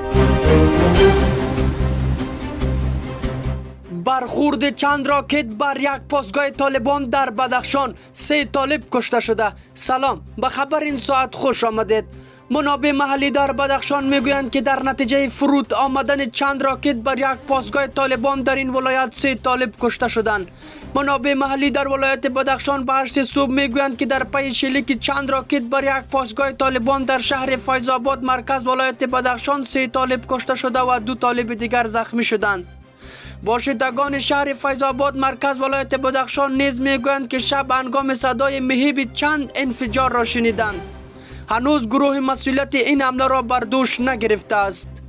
برخورد چند راکت بر یک پاسگاه طالبان در بدخشان، 3 طالب کشته شده. سلام، به خبر این ساعت خوش آمدید. منابع محلی در بدخشان میگویند که در نتیجه فرود آمدن چند راکت بر یک پاسگاه طالبان در این ولایت 3 طالب کشته شدند. منابع محلی در ولایت بدخشان به 8 صبح میگویند که در پی شلیک چند راکت بر یک پاسگاه طالبان در شهر فیض آباد مرکز ولایت بدخشان 3 طالب کشته شده و 2 طالب دیگر زخمی شدند. باشندگان شهر فیض آباد مرکز ولایت بدخشان نیز میگویند که شب هنگام صدای مهیب چند انفجار را شنیدند. هنوز گروه مسئولیت این حمله را بر دوش نگرفته است.